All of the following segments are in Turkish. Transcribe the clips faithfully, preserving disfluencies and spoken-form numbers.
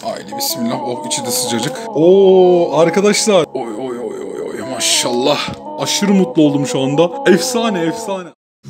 Haydi bismillah. Oh, içi de sıcacık. Oo arkadaşlar. Oy oy oy oy oy maşallah. Aşırı mutlu oldum şu anda. Efsane efsane.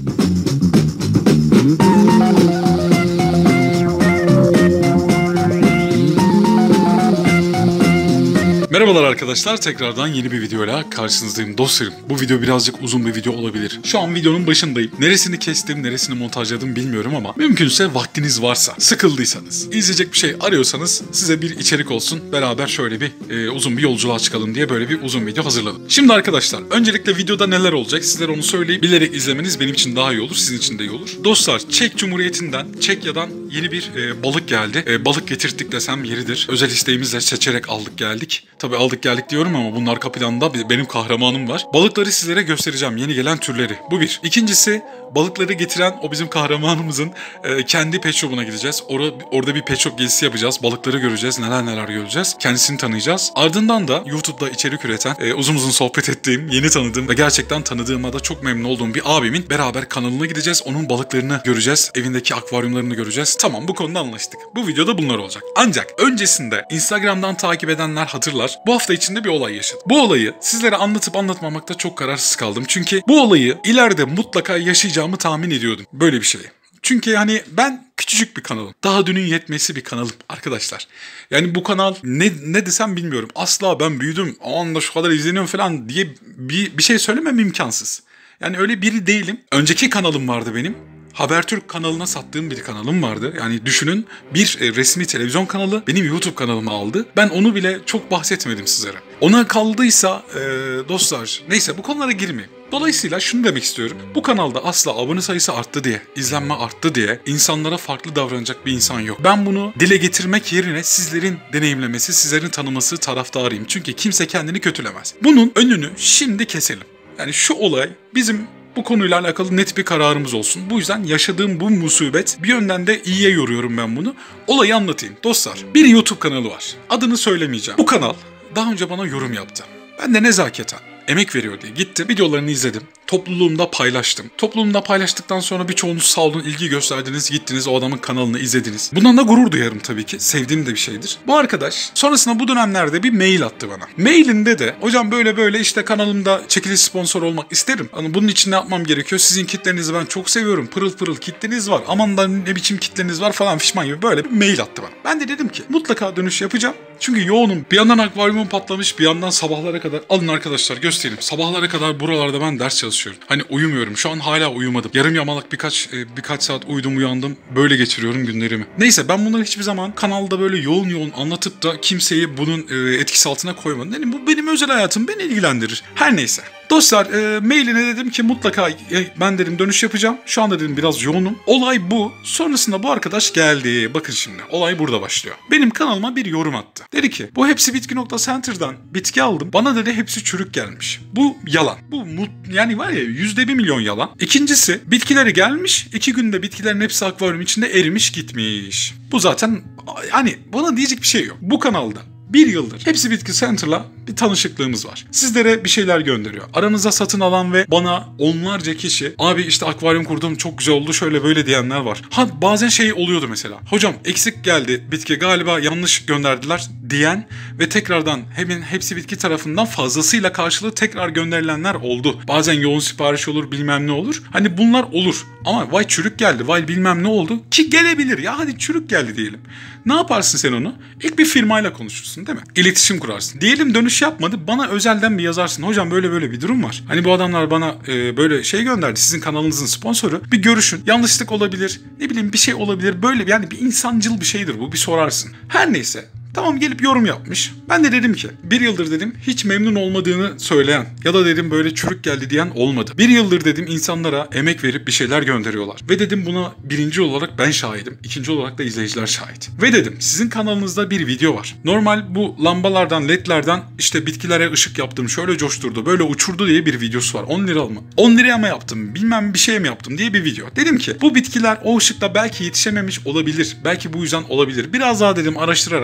Merhabalar arkadaşlar, tekrardan yeni bir videoyla karşınızdayım dostlarım. Bu video birazcık uzun bir video olabilir. Şu an videonun başındayım. Neresini kestim, neresini montajladım bilmiyorum ama mümkünse vaktiniz varsa, sıkıldıysanız, izleyecek bir şey arıyorsanız size bir içerik olsun. Beraber şöyle bir e, uzun bir yolculuğa çıkalım diye böyle bir uzun video hazırladım. Şimdi arkadaşlar, öncelikle videoda neler olacak sizlere onu söyleyeyim. Bilerek izlemeniz benim için daha iyi olur, sizin için de iyi olur. Dostlar, Çek Cumhuriyeti'nden, Çekya'dan yeni bir e, balık geldi. E, balık getirttik desem yeridir. Özel isteğimizle seçerek aldık geldik. Tabii aldık geldik diyorum ama bunun arka planında benim kahramanım var. Balıkları sizlere göstereceğim, yeni gelen türleri. Bu bir. İkincisi, balıkları getiren o bizim kahramanımızın e, kendi pet shop'una gideceğiz. Or orada bir pet shop gezisi yapacağız. Balıkları göreceğiz, neler neler göreceğiz. Kendisini tanıyacağız. Ardından da YouTube'da içerik üreten, e, uzun uzun sohbet ettiğim, yeni tanıdığım ve gerçekten tanıdığıma da çok memnun olduğum bir abimin beraber kanalına gideceğiz. Onun balıklarını göreceğiz. Evindeki akvaryumlarını göreceğiz. Tamam, bu konuda anlaştık. Bu videoda bunlar olacak. Ancak öncesinde Instagram'dan takip edenler hatırlar. Bu hafta içinde bir olay yaşadım. Bu olayı sizlere anlatıp anlatmamakta çok kararsız kaldım. Çünkü bu olayı ileride mutlaka yaşayacağımı tahmin ediyordum. Böyle bir şey. Çünkü hani ben küçücük bir kanalım. Daha dünün yetmesi bir kanalım arkadaşlar. Yani bu kanal ne ne desem bilmiyorum. Asla ben büyüdüm, aman da şu kadar izleniyorum falan diye bir, bir şey söylemem imkansız. Yani öyle biri değilim. Önceki kanalım vardı benim. Habertürk kanalına sattığım bir kanalım vardı. Yani düşünün, bir e, resmi televizyon kanalı benim YouTube kanalımı aldı. Ben onu bile çok bahsetmedim sizlere. Ona kaldıysa e, dostlar, neyse bu konulara girmeyeyim. Dolayısıyla şunu demek istiyorum. Bu kanalda asla abone sayısı arttı diye, izlenme arttı diye insanlara farklı davranacak bir insan yok. Ben bunu dile getirmek yerine sizlerin deneyimlemesi, sizlerin tanıması taraftarıyım. Çünkü kimse kendini kötülemez. Bunun önünü şimdi keselim. Yani şu olay bizim bu konuyla alakalı net bir kararımız olsun. Bu yüzden yaşadığım bu musibet bir yönden de iyiye yoruyorum ben bunu. Olayı anlatayım. Dostlar, bir YouTube kanalı var. Adını söylemeyeceğim. Bu kanal daha önce bana yorum yaptı. Ben de nezaketen, emek veriyor diye gittim. Videolarını izledim. Topluluğumda paylaştım. Topluluğumda paylaştıktan sonra birçoğunuz sağ olun, ilgi gösterdiniz, gittiniz o adamın kanalını izlediniz. Bundan da gurur duyarım tabii ki. Sevdiğim de bir şeydir. Bu arkadaş sonrasında bu dönemlerde bir mail attı bana. Mailinde de hocam böyle böyle işte kanalımda çekiliş sponsor olmak isterim. Hani bunun için ne yapmam gerekiyor? Sizin kitlenizi ben çok seviyorum. Pırıl pırıl kitleniz var. Aman da ne biçim kitleniz var falan fişman gibi böyle bir mail attı bana. Ben de dedim ki mutlaka dönüş yapacağım. Çünkü yoğunum. Bir yandan akvaryumum patlamış, bir yandan sabahlara kadar, alın arkadaşlar göstereyim. Sabahlara kadar buralarda ben ders çalışıyorum. Hani uyumuyorum. Şu an hala uyumadım. Yarım yamalak birkaç e, birkaç saat uyudum uyandım. Böyle geçiriyorum günlerimi. Neyse, ben bunları hiçbir zaman kanalda böyle yoğun yoğun anlatıp da kimseyi bunun e, etkisi altına koymadım. Yani bu benim özel hayatım, beni ilgilendirir. Her neyse. Dostlar, e, mailine dedim ki mutlaka e, ben dedim dönüş yapacağım. Şu anda dedim biraz yoğunum. Olay bu. Sonrasında bu arkadaş geldi. Bakın şimdi olay burada başlıyor. Benim kanalıma bir yorum attı. Dedi ki bu hepsi bitki nokta center'dan bitki aldım. Bana dedi hepsi çürük gelmiş. Bu yalan. Bu mut, yani var ya yüzde bir milyon yalan. İkincisi, bitkileri gelmiş. iki günde bitkilerin hepsi akvaryum içinde erimiş gitmiş. Bu zaten hani bana diyecek bir şey yok. Bu kanalda bir yıldır Hepsi Bitki Center'la bir tanışıklığımız var. Sizlere bir şeyler gönderiyor. Aranıza satın alan ve bana onlarca kişi abi işte akvaryum kurdum çok güzel oldu şöyle böyle diyenler var. Ha bazen şey oluyordu mesela. Hocam eksik geldi bitki galiba yanlış gönderdiler diyen ve tekrardan hemen Hepsi Bitki tarafından fazlasıyla karşılığı tekrar gönderilenler oldu. Bazen yoğun sipariş olur bilmem ne olur. Hani bunlar olur. Ama vay çürük geldi vay bilmem ne oldu ki gelebilir ya hadi çürük geldi diyelim. Ne yaparsın sen onu? İlk bir firmayla konuşursun değil mi? İletişim kurarsın. Diyelim dönüş yapmadı bana özelden bir yazarsın. Hocam böyle böyle bir durum var. Hani bu adamlar bana e, böyle şey gönderdi. Sizin kanalınızın sponsoru. Bir görüşün. Yanlışlık olabilir. Ne bileyim bir şey olabilir. Böyle yani bir insancıl bir şeydir bu. Bir sorarsın. Her neyse. Tamam gelip yorum yapmış. Ben de dedim ki bir yıldır dedim hiç memnun olmadığını söyleyen ya da dedim böyle çürük geldi diyen olmadı. Bir yıldır dedim insanlara emek verip bir şeyler gönderiyorlar. Ve dedim buna birinci olarak ben şahidim. İkinci olarak da izleyiciler şahit. Ve dedim sizin kanalınızda bir video var. Normal bu lambalardan ledlerden işte bitkilere ışık yaptım şöyle coşturdu böyle uçurdu diye bir videosu var. on lira mı? on liraya mı yaptım bilmem bir şey mi yaptım diye bir video. Dedim ki bu bitkiler o ışıkta belki yetişememiş olabilir. Belki bu yüzden olabilir. Biraz daha dedim araştırarak biraz daha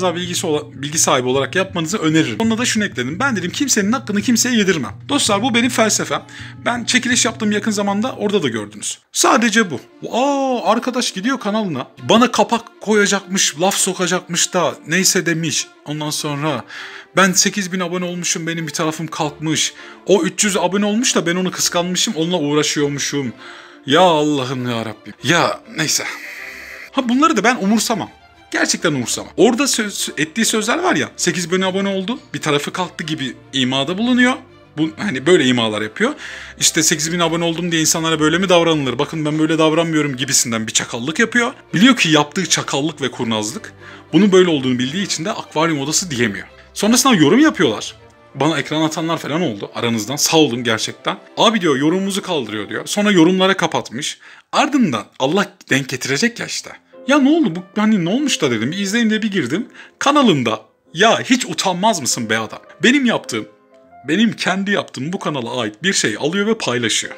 daha bilgisi bilgi sahibi olarak yapmanızı öneririm. Onunla da şunu ekledim. Ben dedim kimsenin hakkını kimseye yedirmem. Dostlar bu benim felsefem. Ben çekiliş yaptığım yakın zamanda orada da gördünüz. Sadece bu. Aa arkadaş gidiyor kanalına. Bana kapak koyacakmış, laf sokacakmış da neyse demiş. Ondan sonra ben sekiz bin abone olmuşum, benim bir tarafım kalkmış. O üç yüz abone olmuş da ben onu kıskanmışım, onunla uğraşıyormuşum. Ya Allah'ım ya Rabbim. Ya neyse. Ha bunları da ben umursamam. Gerçekten umursamam. Orada söz, ettiği sözler var ya, sekiz bin abone oldu, bir tarafı kalktı gibi imada bulunuyor. Bu hani böyle imalar yapıyor. İşte sekiz bin abone oldum diye insanlara böyle mi davranılır? Bakın ben böyle davranmıyorum gibisinden bir çakallık yapıyor. Biliyor ki yaptığı çakallık ve kurnazlık. Bunun böyle olduğunu bildiği için de akvaryum odası diyemiyor. Sonrasında yorum yapıyorlar. Bana ekran atanlar falan oldu aranızdan. Sağ olun gerçekten. Abi diyor yorumumuzu kaldırıyor diyor. Sonra yorumlara kapatmış. Ardından Allah denk getirecek ya işte. Ya ne oldu bu hani ne olmuş da dedim. Bir izleyin diye bir girdim. Kanalında ya hiç utanmaz mısın be adam? Benim yaptığım, benim kendi yaptığım bu kanala ait bir şey alıyor ve paylaşıyor.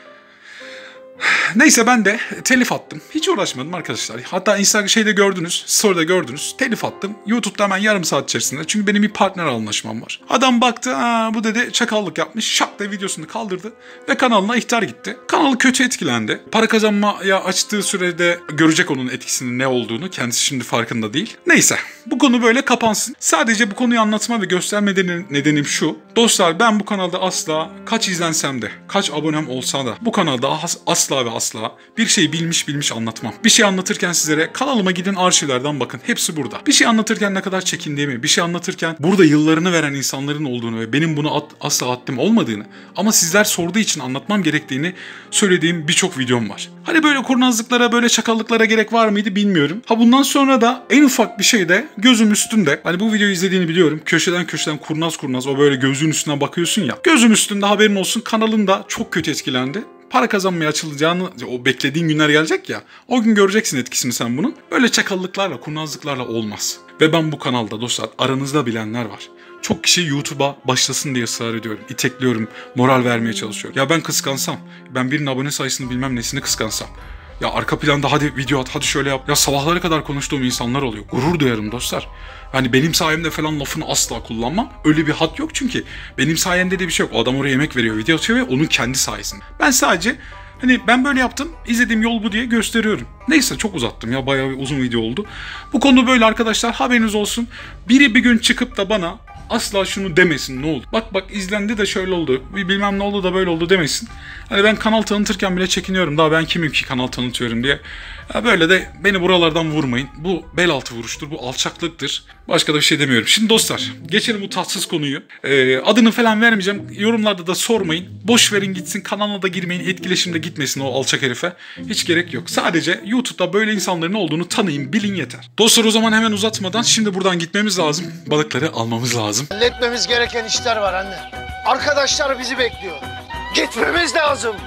Neyse ben de telif attım. Hiç uğraşmadım arkadaşlar. Hatta Instagram şeyde gördünüz, story'de gördünüz. Telif attım. YouTube'da hemen yarım saat içerisinde. Çünkü benim bir partner anlaşmam var. Adam baktı, aa, bu dedi çakallık yapmış. Şak da videosunu kaldırdı ve kanalına ihtar gitti. Kanalı kötü etkilendi. Para kazanmaya açtığı sürede görecek onun etkisinin ne olduğunu. Kendisi şimdi farkında değil. Neyse bu konu böyle kapansın. Sadece bu konuyu anlatma ve gösterme nedenim şu. Dostlar ben bu kanalda asla kaç izlensem de, kaç abonem olsa da bu kanalda as asla ve asla bir şey bilmiş bilmiş anlatmam. Bir şey anlatırken sizlere kanalıma gidin arşivlerden bakın. Hepsi burada. Bir şey anlatırken ne kadar çekindiğimi, bir şey anlatırken burada yıllarını veren insanların olduğunu ve benim bunu at, asla haddim olmadığını ama sizler sorduğu için anlatmam gerektiğini söylediğim birçok videom var. Hani böyle kurnazlıklara, böyle çakallıklara gerek var mıydı bilmiyorum. Ha bundan sonra da en ufak bir şey de gözüm üstünde. Hani bu videoyu izlediğini biliyorum. Köşeden köşeden kurnaz kurnaz o böyle gözün üstüne bakıyorsun ya. Gözüm üstünde haberin olsun, kanalında çok kötü etkilendi. Para kazanmaya açılacağını, o beklediğin günler gelecek ya. O gün göreceksin etkisini sen bunun. Böyle çakallıklarla, kurnazlıklarla olmaz. Ve ben bu kanalda dostlar aranızda bilenler var. Çok kişi YouTube'a başlasın diye ısrar ediyorum. İtekliyorum, moral vermeye çalışıyorum. Ya ben kıskansam, ben birinin abone sayısını bilmem nesini kıskansam. Ya arka planda hadi video at, hadi şöyle yap. Ya sabahlara kadar konuştuğum insanlar oluyor. Gurur duyarım dostlar. Hani benim sayemde falan lafını asla kullanmam. Öyle bir hat yok çünkü. Benim sayemde de bir şey yok. O adam oraya emek veriyor, video atıyor ve onun kendi sayesinde. Ben sadece hani ben böyle yaptım, izlediğim yol bu diye gösteriyorum. Neyse çok uzattım ya, bayağı bir uzun video oldu. Bu konu böyle arkadaşlar, haberiniz olsun. Biri bir gün çıkıp da bana asla şunu demesin ne oldu. Bak bak izlendi de şöyle oldu, bilmem ne oldu da böyle oldu demesin. Hani ben kanal tanıtırken bile çekiniyorum. Daha ben kimim ki kanal tanıtıyorum diye. Ya böyle de beni buralardan vurmayın. Bu bel altı vuruştur, bu alçaklıktır. Başka da bir şey demiyorum. Şimdi dostlar geçelim bu tatsız konuyu. Ee, adını falan vermeyeceğim. Yorumlarda da sormayın. Boş verin gitsin, kanalına da girmeyin. Etkileşimde gitmesin o alçak herife. Hiç gerek yok. Sadece YouTube'da böyle insanların olduğunu tanıyın, bilin yeter. Dostlar o zaman hemen uzatmadan şimdi buradan gitmemiz lazım. Balıkları almamız lazım. Halletmemiz gereken işler var anne. Arkadaşlar bizi bekliyor. Gitmemiz lazım.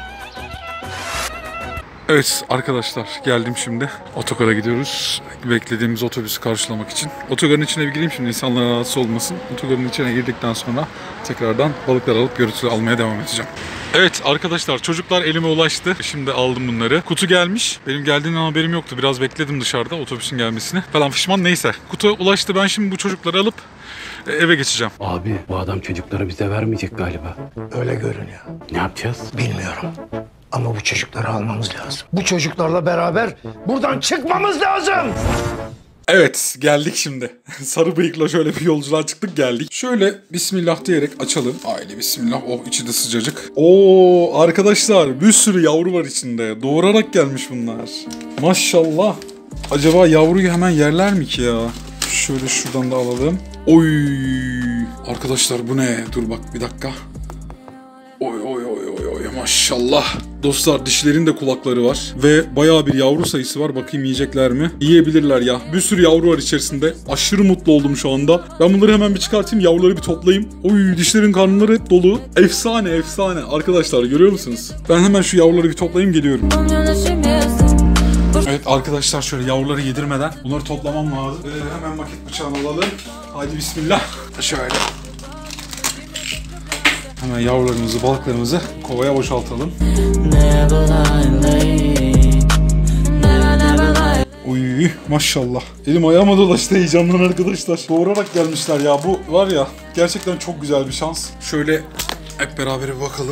Evet arkadaşlar geldim şimdi. Otogara gidiyoruz. Beklediğimiz otobüsü karşılamak için. Otogarın içine bir gireyim şimdi, insanlar rahatsız olmasın. Otogarın içine girdikten sonra tekrardan balıklar alıp görüntü almaya devam edeceğim. Evet arkadaşlar çocuklar elime ulaştı. Şimdi aldım bunları. Kutu gelmiş. Benim geldiğinden haberim yoktu. Biraz bekledim dışarıda otobüsün gelmesini. Falan fişman neyse. Kutu ulaştı, ben şimdi bu çocukları alıp eve geçeceğim. Abi bu adam çocukları bize vermeyecek galiba. Öyle görünüyor. Ne yapacağız? Bilmiyorum. Ama bu çocukları almamız lazım. Bu çocuklarla beraber buradan çıkmamız lazım. Evet geldik şimdi. Sarı bıyıkla şöyle bir yolculuğa çıktık geldik. Şöyle bismillah diyerek açalım. Aile bismillah. Oh içi de sıcacık. Oo arkadaşlar bir sürü yavru var içinde. Doğurarak gelmiş bunlar. Maşallah. Acaba yavruyu hemen yerler mi ki ya? Şöyle şuradan da alalım. Oy arkadaşlar bu ne? Dur bak bir dakika. Oy oy oy oy oy maşallah. Dostlar dişlerin de kulakları var. Ve bayağı bir yavru sayısı var. Bakayım yiyecekler mi? Yiyebilirler ya. Bir sürü yavru var içerisinde. Aşırı mutlu oldum şu anda. Ben bunları hemen bir çıkartayım. Yavruları bir toplayayım. Oy dişlerin karnları hep dolu. Efsane efsane. Arkadaşlar görüyor musunuz? Ben hemen şu yavruları bir toplayayım geliyorum. Evet arkadaşlar şöyle yavruları yedirmeden bunları toplamam lazım. Ee, hemen maket bıçağını alalım. Haydi bismillah. Şöyle. Hemen yavrularımızı, balıklarımızı kovaya boşaltalım. Uy maşallah. Elim ayağıma dolaştı heyecandan arkadaşlar. Doğurarak gelmişler ya. Bu var ya gerçekten çok güzel bir şans. Şöyle hep beraber bir bakalım.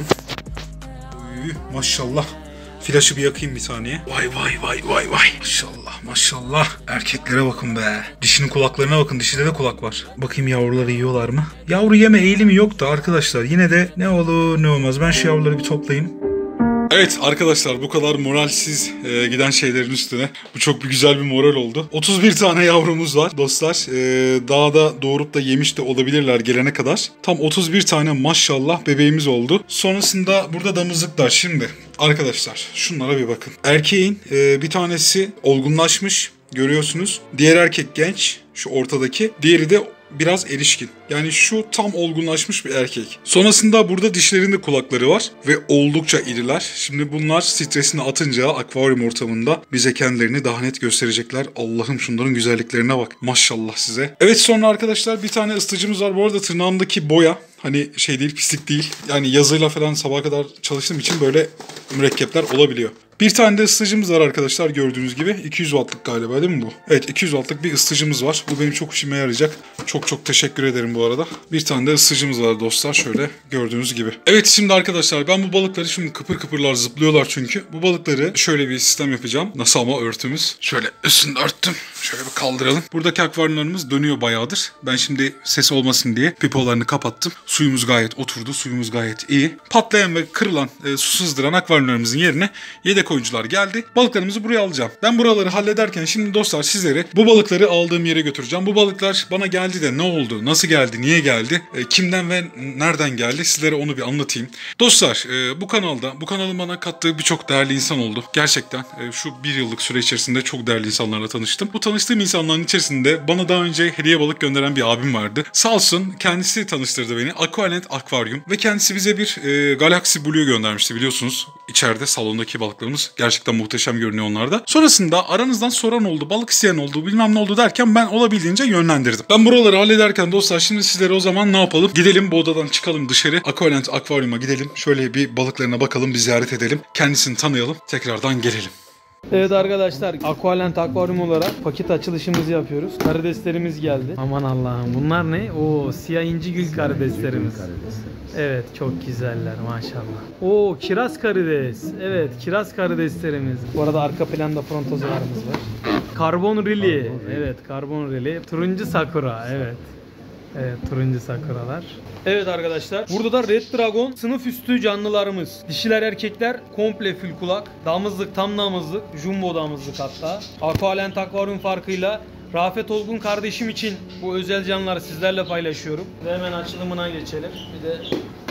Uy maşallah. Flaşı bir yakayım bir saniye. Vay vay vay vay vay. Maşallah maşallah. Erkeklere bakın be. Dişinin kulaklarına bakın. Dişide de kulak var. Bakayım yavruları yiyorlar mı? Yavru yeme eğilimi yok da arkadaşlar. Yine de ne olur ne olmaz. Ben şu yavruları bir toplayayım. Evet arkadaşlar bu kadar moralsiz e, giden şeylerin üstüne bu çok bir güzel bir moral oldu. otuz bir tane yavrumuz var dostlar. E, daha da doğurup da yemiş de olabilirler gelene kadar. Tam otuz bir tane maşallah bebeğimiz oldu. Sonrasında burada damızlıklar. Şimdi arkadaşlar şunlara bir bakın. Erkeğin e, bir tanesi olgunlaşmış görüyorsunuz. Diğer erkek genç, şu ortadaki. Diğeri de biraz erişkin. Yani şu tam olgunlaşmış bir erkek. Sonrasında burada dişlerinde kulakları var ve oldukça iriler. Şimdi bunlar stresini atınca akvaryum ortamında bize kendilerini daha net gösterecekler. Allah'ım şunların güzelliklerine bak. Maşallah size. Evet sonra arkadaşlar bir tane ısıtıcımız var. Bu arada tırnağımdaki boya hani şey değil, pislik değil. Yani yazıyla falan sabaha kadar çalıştığım için böyle mürekkepler olabiliyor. Bir tane de ısıtıcımız var arkadaşlar gördüğünüz gibi. iki yüz wattlık galiba değil mi bu? Evet iki yüz wattlık bir ısıtıcımız var. Bu benim çok işime yarayacak. Çok çok teşekkür ederim bu arada. Bir tane de ısıtıcımız var dostlar şöyle gördüğünüz gibi. Evet şimdi arkadaşlar ben bu balıkları şimdi kıpır kıpırlar zıplıyorlar çünkü. Bu balıkları şöyle bir sistem yapacağım. Nasıl ama örtümüz. Şöyle üstünde örttüm. Şöyle bir kaldıralım. Buradaki akvaryumlarımız dönüyor bayağıdır. Ben şimdi ses olmasın diye pipolarını kapattım. Suyumuz gayet oturdu. Suyumuz gayet iyi. Patlayan ve kırılan, e, su sızdıran akvaryumlarımızın yerine yedek oyuncular geldi. Balıklarımızı buraya alacağım. Ben buraları hallederken şimdi dostlar sizleri bu balıkları aldığım yere götüreceğim. Bu balıklar bana geldi de ne oldu? Nasıl geldi? Niye geldi? E, kimden ve nereden geldi? Sizlere onu bir anlatayım. Dostlar e, bu kanalda, bu kanalın bana kattığı birçok değerli insan oldu. Gerçekten e, şu bir yıllık süre içerisinde çok değerli insanlarla tanıştım. Bu tanıştığım insanların içerisinde bana daha önce hediye balık gönderen bir abim vardı. Sağ olsun kendisi tanıştırdı beni. Aqualand Akvaryum ve kendisi bize bir e, Galaxy Blue göndermişti biliyorsunuz. İçeride salondaki balıklarımız gerçekten muhteşem görünüyor onlarda. Sonrasında aranızdan soran oldu, balık isteyen oldu, bilmem ne oldu derken ben olabildiğince yönlendirdim. Ben buraları hallederken dostlar şimdi sizlere o zaman ne yapalım? Gidelim bu odadan çıkalım dışarı. Aqualand Akvaryum'a gidelim. Şöyle bir balıklarına bakalım, bir ziyaret edelim. Kendisini tanıyalım. Tekrardan gelelim. Evet arkadaşlar, Aqualand Akvaryum olarak paket açılışımızı yapıyoruz. Karideslerimiz geldi. Aman Allah'ım, bunlar ne? Oo, siyah incigül karideslerimiz. Evet, çok güzeller maşallah. Oo, kiraz karides. Evet, kiraz karideslerimiz. Bu arada arka planda frontozolarımız var. Karbon rili. Evet, karbon rili. Turuncu sakura. Evet. Evet, turuncu sakuralar. Evet arkadaşlar, burada da Red Dragon sınıf üstü canlılarımız. Dişiler erkekler komple full kulak. Damızlık tam damızlık. Jumbo damızlık hatta. Aqualand Akvaryum farkıyla Rafet Olgun kardeşim için bu özel canlıları sizlerle paylaşıyorum. Ve hemen açılımına geçelim. Bir de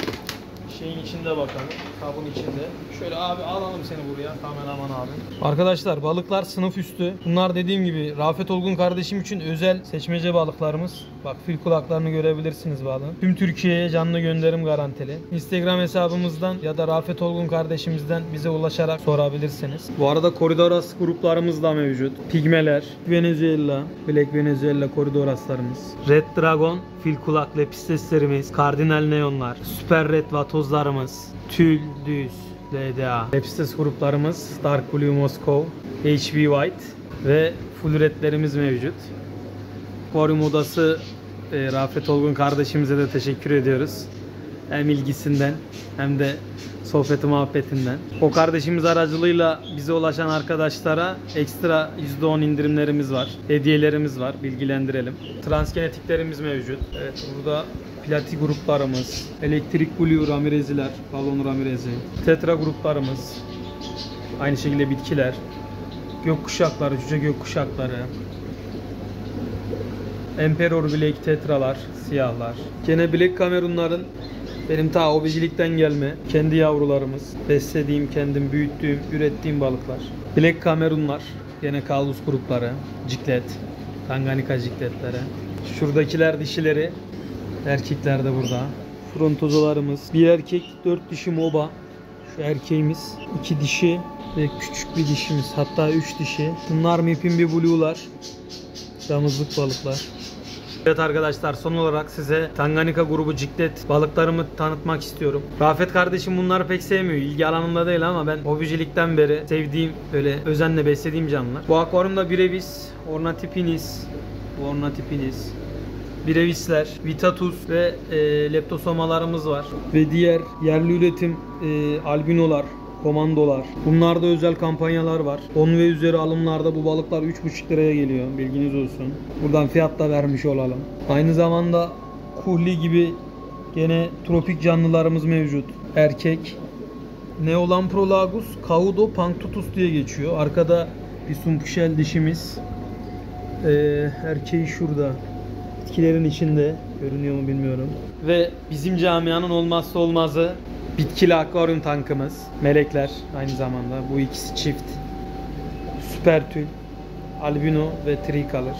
şeyin içinde bakalım. Kabın içinde. Şöyle abi alalım seni buraya. Kameraman abi. Arkadaşlar balıklar sınıf üstü. Bunlar dediğim gibi Rafet Olgun kardeşim için özel seçmece balıklarımız. Bak fil kulaklarını görebilirsiniz balığın. Tüm Türkiye'ye canlı gönderim garantili. Instagram hesabımızdan ya da Rafet Olgun kardeşimizden bize ulaşarak sorabilirsiniz. Bu arada Koridoras gruplarımız da mevcut. Pigmeler, Venezuela, Black Venezuela koridoraslarımız. Red Dragon, fil kulak lepisteslerimiz, kardinal neonlar, süper red vatozlarımız, tül, düz, L D A. Lepistes gruplarımız Dark Blue Moscow, H B White ve full redlerimiz mevcut. Akvaryum odası e, Rafet Olgun kardeşimize de teşekkür ediyoruz. Hem ilgisinden hem de sohbeti muhabbetinden. O kardeşimiz aracılığıyla bize ulaşan arkadaşlara ekstra yüzde on indirimlerimiz var. Hediyelerimiz var. Bilgilendirelim. Transgenetiklerimiz mevcut. Evet burada Plati gruplarımız, Elektrik Blue Ramirez'iler, Balon Ramirez'i, Tetra gruplarımız, aynı şekilde bitkiler, gökkuşakları, cüce gökkuşakları, Emperor Black Tetralar, siyahlar. Gene Black Kamerunların benim ta obecilikten gelme kendi yavrularımız. Beslediğim, kendim büyüttüğüm, ürettiğim balıklar. Black Kamerunlar, gene Kaldus grupları, ciklet, Tanganyika cikletleri. Şuradakiler dişileri, erkekler de burada. Frontozolarımız, bir erkek, dört dişi moba. Şu erkeğimiz, iki dişi ve küçük bir dişimiz, hatta üç dişi. Bunlar Mipimbi Blue'lar, damızlık balıklar. Evet arkadaşlar, son olarak size Tanganyika grubu ciklet balıklarımı tanıtmak istiyorum. Rafet kardeşim bunları pek sevmiyor. İlgi alanında değil ama ben hobicilikten beri sevdiğim, böyle özenle beslediğim canlılar. Bu akvaryumda Birevis, Ornatipinnis, Ornatipinnis, Birevisler, Vitatus ve e, leptosomalarımız var. Ve diğer yerli üretim e, albinolar, komandolar. Bunlarda özel kampanyalar var. on ve üzeri alımlarda bu balıklar üç buçuk liraya geliyor. Bilginiz olsun. Buradan fiyat da vermiş olalım. Aynı zamanda kuhli gibi gene tropik canlılarımız mevcut. Erkek Neolamprolagus caudo punctatus diye geçiyor. Arkada bir sumpuşel dişimiz. Ee, erkeği şurada. Bitkilerin içinde. Görünüyor mu bilmiyorum. Ve bizim camianın olmazsa olmazı bitkili akvaryum tankımız. Melekler aynı zamanda. Bu ikisi çift. Süper tül, albino ve tricolor.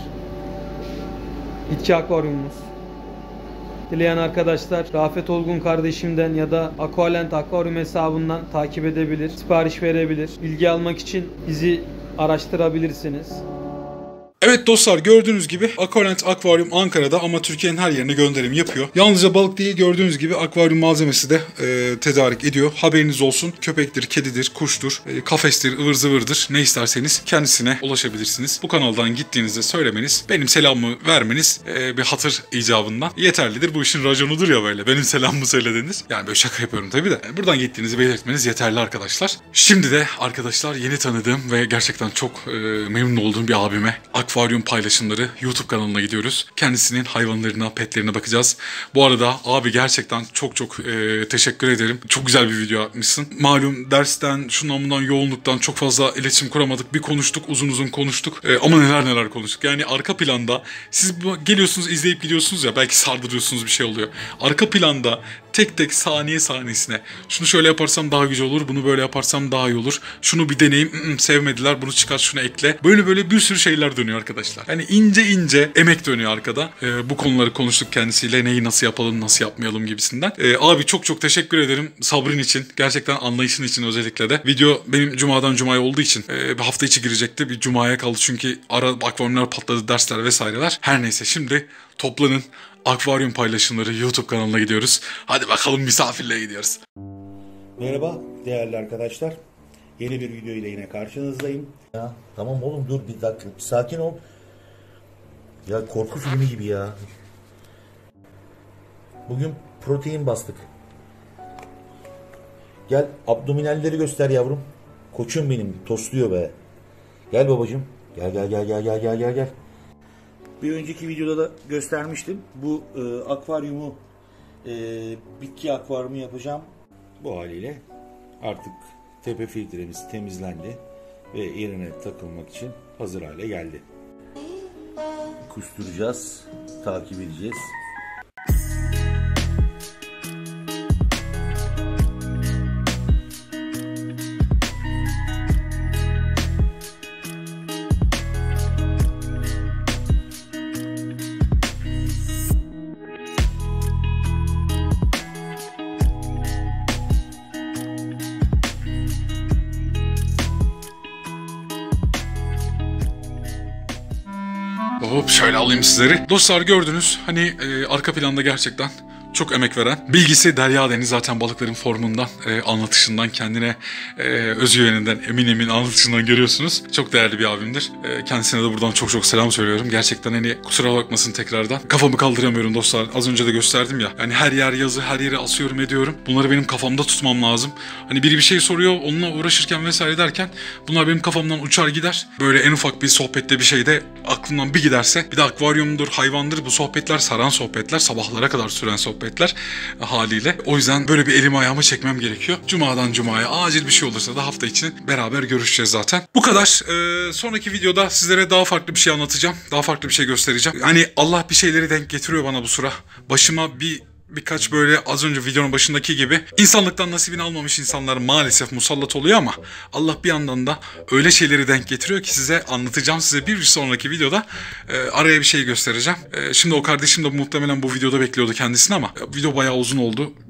Bitki akvaryumumuz. Dileyen arkadaşlar Rafet Olgun kardeşimden ya da Aqualent akvaryum hesabından takip edebilir, sipariş verebilir. Bilgi almak için bizi araştırabilirsiniz. Evet dostlar, gördüğünüz gibi Aqualent Akvaryum Ankara'da ama Türkiye'nin her yerine gönderim yapıyor. Yalnızca balık değil, gördüğünüz gibi akvaryum malzemesi de e, tedarik ediyor. Haberiniz olsun. Köpektir, kedidir, kuştur, e, kafestir, ıvır zıvırdır. Ne isterseniz kendisine ulaşabilirsiniz. Bu kanaldan gittiğinizde söylemeniz, benim selamımı vermeniz e, bir hatır icabından yeterlidir. Bu işin raconudur ya böyle. Benim selamımı söylediniz. Yani böyle şaka yapıyorum tabii de. Yani buradan gittiğinizi belirtmeniz yeterli arkadaşlar. Şimdi de arkadaşlar yeni tanıdığım ve gerçekten çok e, memnun olduğum bir abime Akvaryum Paylaşımları YouTube kanalına gidiyoruz. Kendisinin hayvanlarına, petlerine bakacağız. Bu arada abi gerçekten çok çok e, teşekkür ederim. Çok güzel bir video yapmışsın. Malum dersten, şundan bundan, yoğunluktan çok fazla iletişim kuramadık. Bir konuştuk, uzun uzun konuştuk. E, ama neler neler konuştuk. Yani arka planda siz bu, geliyorsunuz, izleyip gidiyorsunuz ya, belki sardırıyorsunuz, bir şey oluyor. Arka planda tek tek saniye saniyesine şunu şöyle yaparsam daha güzel olur, bunu böyle yaparsam daha iyi olur, şunu bir deneyim, sevmediler, bunu çıkar, şunu ekle. Böyle böyle bir sürü şeyler dönüyor arkadaşlar. Yani ince ince emek dönüyor arkada. Ee, bu konuları konuştuk kendisiyle, neyi nasıl yapalım, nasıl yapmayalım gibisinden. Ee, abi çok çok teşekkür ederim sabrın için, gerçekten anlayışın için özellikle de. Video benim cumadan cumaya olduğu için e, bir hafta içi girecekti, bir cumaya kaldı çünkü ara akvaryumlar patladı, dersler vesaireler. Her neyse, şimdi toplanın. Akvaryum Paylaşımları YouTube kanalına gidiyoruz. Hadi bakalım, misafirliğe gidiyoruz. Merhaba değerli arkadaşlar. Yeni bir video ile yine karşınızdayım. Ya tamam oğlum, dur bir dakika, bir sakin ol. Ya korku filmi gibi ya. Bugün protein bastık. Gel abdominalleri göster yavrum. Koçum benim, tosluyor be. Gel babacığım. Gel gel gel gel gel gel gel gel. Bir önceki videoda da göstermiştim. Bu e, akvaryumu e, bitki akvaryumu yapacağım. Bu haliyle artık tepe filtremiz temizlendi ve yerine takılmak için hazır hale geldi. Kusturacağız, takip edeceğiz. Hop, şöyle alayım sizleri. Dostlar gördünüz, hani e, arka planda gerçekten çok emek veren, bilgisi derya deniz zaten, balıkların formundan, e, anlatışından, kendine e, özgüveninden, emin emin anlatışından görüyorsunuz. Çok değerli bir abimdir. E, kendisine de buradan çok çok selam söylüyorum. Gerçekten hani kusura bakmasın tekrardan. Kafamı kaldıramıyorum dostlar. Az önce de gösterdim ya. Yani her yer yazı, her yere asıyorum, ediyorum. Bunları benim kafamda tutmam lazım. Hani biri bir şey soruyor, onunla uğraşırken vesaire derken bunlar benim kafamdan uçar gider. Böyle en ufak bir sohbette bir şeyde aklımdan bir giderse, bir de akvaryumdur, hayvandır, bu sohbetler saran sohbetler, sabahlara kadar süren sohbetler haliyle. O yüzden böyle bir elimi ayağımı çekmem gerekiyor. Cumadan cumaya acil bir şey olursa da hafta içi beraber görüşeceğiz zaten. Bu kadar. Ee, sonraki videoda sizlere daha farklı bir şey anlatacağım. Daha farklı bir şey göstereceğim. Hani Allah bir şeyleri denk getiriyor bana bu sıra. Başıma bir birkaç böyle az önce videonun başındaki gibi insanlıktan nasibini almamış insanlar maalesef musallat oluyor ama Allah bir yandan da öyle şeyleri denk getiriyor ki size anlatacağım. Size bir sonraki videoda e, araya bir şey göstereceğim. E, şimdi o kardeşim de muhtemelen bu videoda bekliyordu kendisini ama e, video bayağı uzun oldu.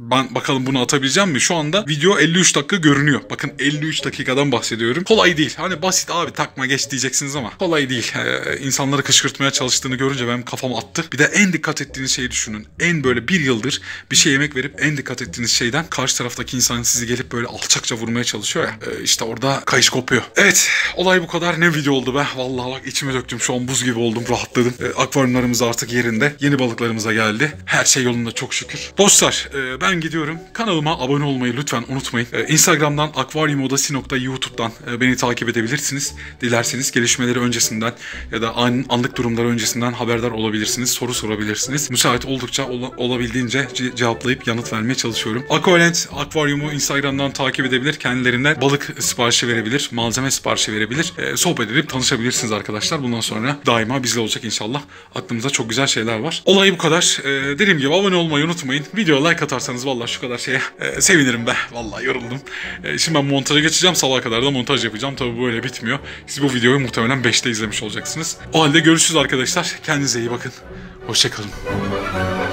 Ben bakalım bunu atabileceğim mi? Şu anda video elli üç dakika görünüyor. Bakın elli üç dakikadan bahsediyorum. Kolay değil. Hani basit abi takma geç diyeceksiniz ama kolay değil. Ee, insanları kışkırtmaya çalıştığını görünce benim kafam attı. Bir de en dikkat ettiğiniz şeyi düşünün. En böyle bir yıldır bir şey yemek verip en dikkat ettiğiniz şeyden karşı taraftaki insan sizi gelip böyle alçakça vurmaya çalışıyor ya. Ee, işte orada kayış kopuyor. Evet, olay bu kadar. Ne video oldu be. Vallahi bak içime döktüm. Şu an buz gibi oldum. Rahatladım. Ee, akvaryumlarımız artık yerinde. Yeni balıklarımıza geldi. Her şey yolunda çok şükür. Dostlar e, ben gidiyorum. Kanalıma abone olmayı lütfen unutmayın. Ee, Instagram'dan akvaryumodası nokta YouTube'dan e, beni takip edebilirsiniz. Dilerseniz gelişmeleri öncesinden ya da an, anlık durumları öncesinden haberdar olabilirsiniz. Soru sorabilirsiniz. Müsait oldukça ola, olabildiğince ce cevaplayıp yanıt vermeye çalışıyorum. Aqualand Akvaryumu Instagram'dan takip edebilir. Kendilerine balık siparişi verebilir. Malzeme siparişi verebilir. E, sohbet edip tanışabilirsiniz arkadaşlar. Bundan sonra daima bizle olacak inşallah. Aklımızda çok güzel şeyler var. Olay bu kadar. E, dediğim gibi abone olmayı unutmayın. Videoya like atarsanız vallahi şu kadar şeye e, sevinirim be. Vallahi yoruldum. E, şimdi ben montaja geçeceğim. Sabaha kadar da montaj yapacağım. Tabii böyle bitmiyor. Siz bu videoyu muhtemelen beşte izlemiş olacaksınız. O halde görüşürüz arkadaşlar. Kendinize iyi bakın. Hoşçakalın.